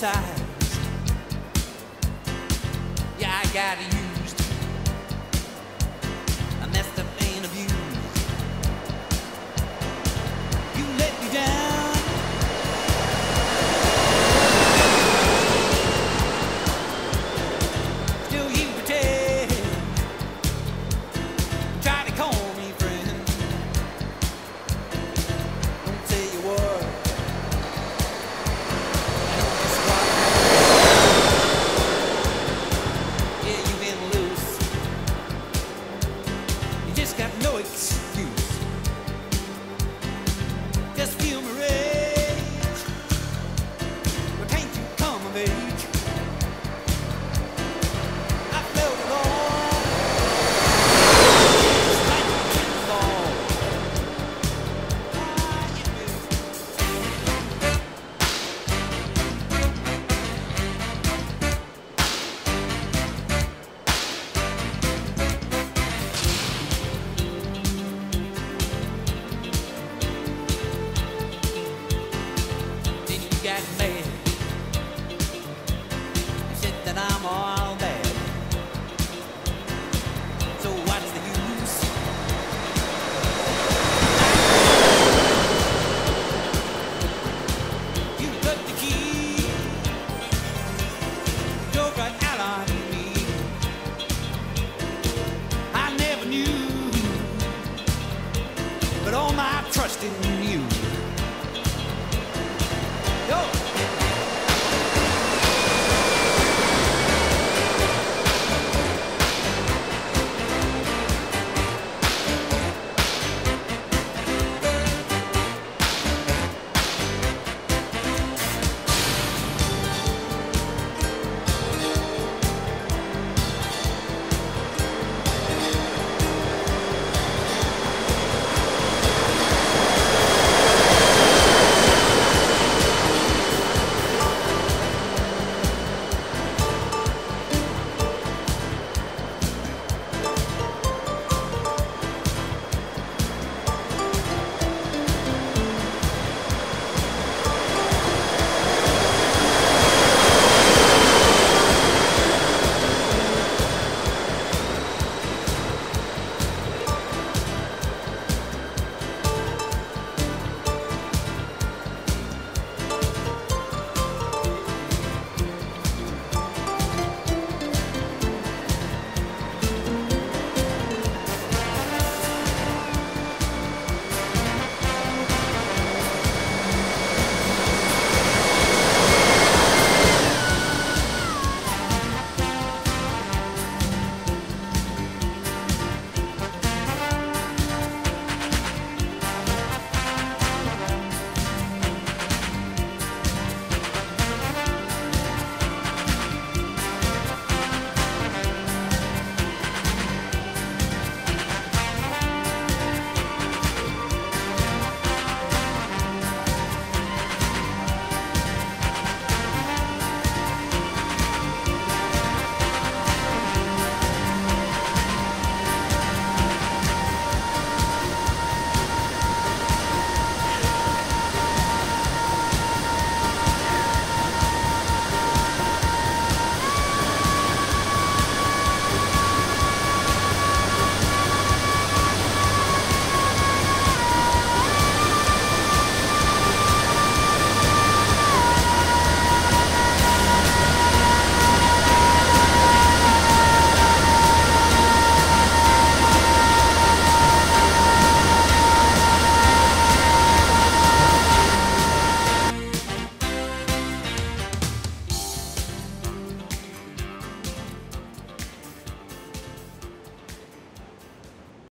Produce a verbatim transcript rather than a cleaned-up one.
size. Yeah, I got used, I messed up and abused. You let me down, still you pretend, try to call me friend. Don't say a word, I know just what. Yeah, you've been loose, you just got no excuse. Just feel my rage, but can't you come of age? I felt it all, it's like a pinball. Ah, you knew. Then you got mad, you said that I'm all bad. So what's the use? You cut the key, drove right out on me. I never knew, but all my trust in